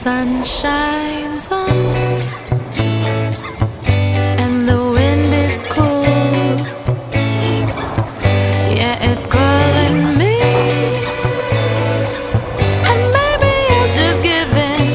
sun shines on and the wind is cool. Yeah, it's calling me, and maybe I'll just give in.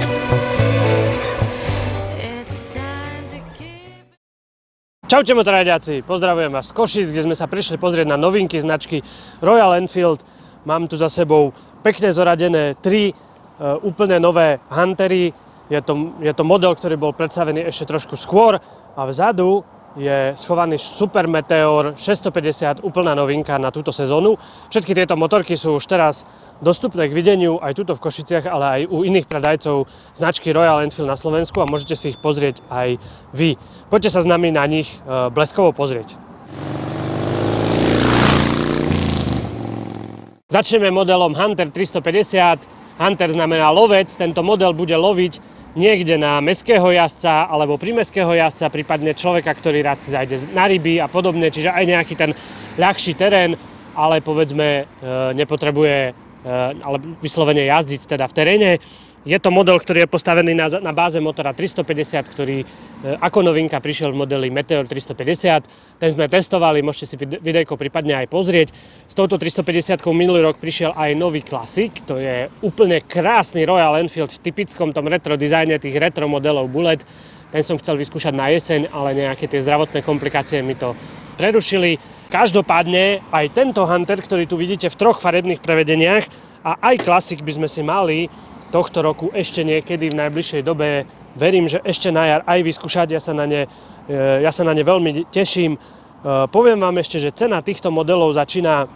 It's time to keep. Čaute motorajďáci, pozdravujem vás z Košíc, kde sme sa prišli pozrieť na novinky značky Royal Enfield. Mám tu za sebou pekne zoradené 3 úplne nové Huntery. Je to model, ktorý bol predstavený ešte trošku skôr a vzadu je schovaný Super Meteor 650, úplná novinka na túto sezónu. Všetky tieto motorky sú už teraz dostupné k videniu aj tuto v Košiciach, ale aj u iných predajcov značky Royal Enfield na Slovensku a môžete si ich pozrieť aj vy. Poďte sa s nami na nich bleskovo pozrieť. Začneme modelom Hunter 350. Hunter znamená lovec, tento model bude loviť niekde na mestského jazdca alebo prímestského jazdca, prípadne človeka, ktorý rád si zajde na ryby a podobne, čiže aj nejaký ten ľahší terén, ale povedzme nepotrebuje ale vyslovene jazdiť teda v teréne. Je to model, ktorý je postavený na báze motora 350, ktorý ako novinka prišiel v modeli Meteor 350. Ten sme testovali, môžete si videjko prípadne aj pozrieť. S touto 350 minulý rok prišiel aj nový Classic. To je úplne krásny Royal Enfield v typickom tom retro dizajne tých retro modelov Bullet. Ten som chcel vyskúšať na jeseň, ale nejaké tie zdravotné komplikácie mi to prerušili. Každopádne aj tento Hunter, ktorý tu vidíte v 3 farebných prevedeniach, a aj Classic by sme si mali tohto roku ešte niekedy v najbližšej dobe, verím, že ešte na jar aj vyskúšať. Ja sa na ne veľmi teším. Poviem vám ešte, že cena týchto modelov začína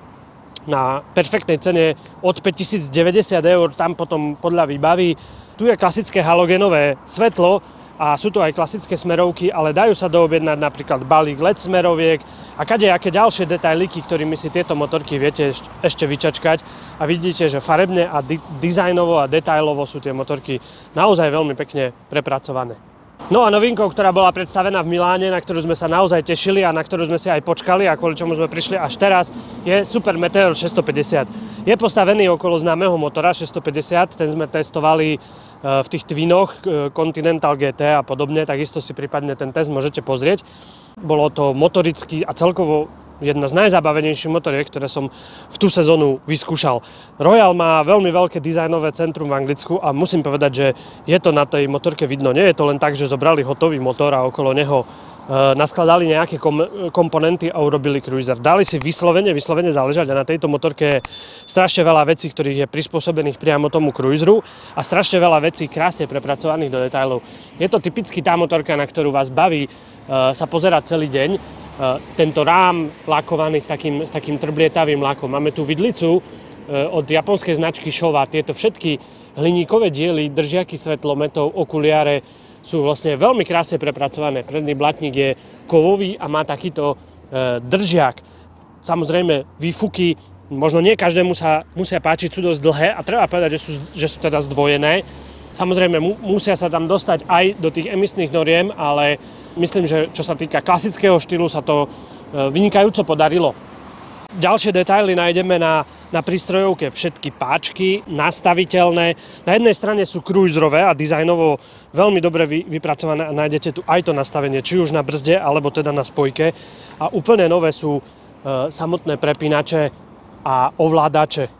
na perfektnej cene od 5090 €, tam potom podľa výbavy. Tu je klasické halogénové svetlo a sú tu aj klasické smerovky, ale dajú sa doobjednať napríklad balík LED smeroviek a kadejaké ďalšie detailíky, ktorými si tieto motorky viete ešte vyčačkať. A vidíte, že farebne a dizajnovo a detailovo sú tie motorky naozaj veľmi pekne prepracované. No a novinkou, ktorá bola predstavená v Miláne, na ktorú sme sa naozaj tešili a na ktorú sme si aj počkali a kvôli čomu sme prišli až teraz, je Super Meteor 650. Je postavený okolo známeho motora 650, ten sme testovali v tých twinoch Continental GT a podobne, takisto si prípadne ten test môžete pozrieť. Bolo to motoricky a celkovo jedna z najzabavenejších motoriek, ktoré som v tú sezónu vyskúšal. Royal má veľmi veľké dizajnové centrum v Anglicku a musím povedať, že je to na tej motorke vidno. Nie je to len tak, že zobrali hotový motor a okolo neho naskladali nejaké komponenty a urobili cruiser. Dali si vyslovene záležať a na tejto motorke je strašne veľa vecí, ktorých je prispôsobených priamo tomu cruiseru a strašne veľa vecí krásne prepracovaných do detailov. Je to typicky tá motorka, na ktorú vás baví sa pozerať celý deň. Tento rám lakovaný s takým trblietavým lakom. Máme tu vidlicu od japonskej značky Showa. Tieto všetky hliníkové diely, držiaky svetlometov, okuliare sú vlastne veľmi krásne prepracované. Predný blatník je kovový a má takýto držiak. Samozrejme výfuky, možno nie každému sa musia páčiť, sú dosť dlhé a treba povedať, že sú teda zdvojené. Samozrejme musia sa tam dostať aj do tých emisných noriem, ale myslím, že čo sa týka klasického štýlu, sa to vynikajúco podarilo. Ďalšie detaily nájdeme na prístrojovke, všetky páčky nastaviteľné. Na jednej strane sú cruiserové a dizajnovo veľmi dobre vypracované a nájdete tu aj to nastavenie, či už na brzde, alebo teda na spojke. A úplne nové sú samotné prepínače a ovládače.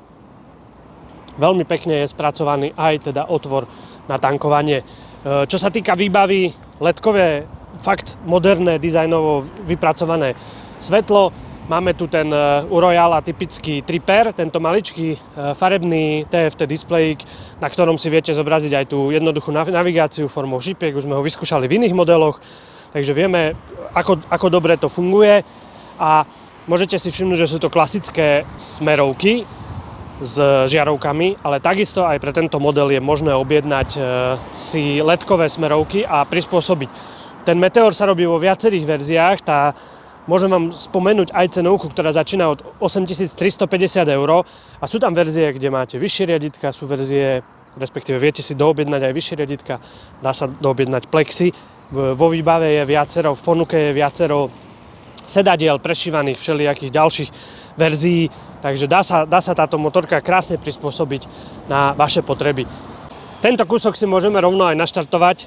Veľmi pekne je spracovaný aj teda otvor na tankovanie. Čo sa týka výbavy, ledkové, fakt moderné, dizajnovo vypracované svetlo. Máme tu ten u Royala typický tripper, tento maličký farebný TFT displejík, na ktorom si viete zobraziť aj tú jednoduchú navigáciu formou šipiek. Už sme ho vyskúšali v iných modeloch, takže vieme, ako dobre to funguje. A môžete si všimnúť, že sú to klasické smerovky s žiarovkami, ale takisto aj pre tento model je možné objednať si ledkové smerovky a prispôsobiť. Ten Meteor sa robí vo viacerých verziách. Môžem vám spomenúť aj cenovku, ktorá začína od 8350 € a sú tam verzie, kde máte vyššie riaditka, sú verzie, respektíve viete si doobjednať aj vyššie riaditka, dá sa doobjednať plexy. Vo výbave je viacero, v ponuke je viacero sedadiel prešívaných všelijakých ďalších verzií, takže dá sa táto motorka krásne prispôsobiť na vaše potreby. Tento kúsok si môžeme rovno aj naštartovať.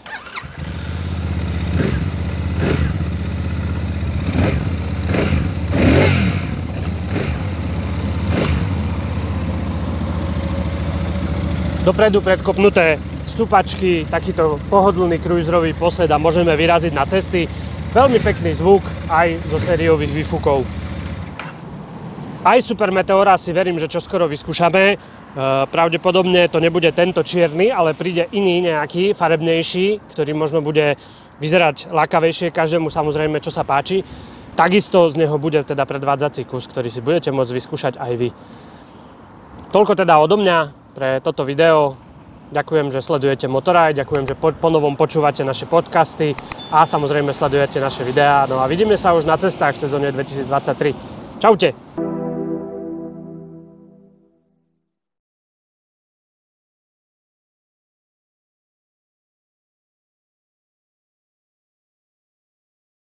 Dopredu predkopnuté stupačky, takýto pohodlný cruiserový posed a môžeme vyraziť na cesty. Veľmi pekný zvuk aj zo sériových výfukov. Aj Super Meteora si verím, že čoskoro vyskúšame. Pravdepodobne to nebude tento čierny, ale príde iný nejaký, farebnejší, ktorý možno bude vyzerať lákavejšie každému samozrejme, čo sa páči. Takisto z neho bude teda predvádzací kus, ktorý si budete môcť vyskúšať aj vy. Toľko teda odo mňa pre toto video. Ďakujem, že sledujete Motoraj, ďakujem, že ponovom počúvate naše podcasty a samozrejme sledujete naše videá. No a vidíme sa už na cestách v sezóne 2023. Čaute!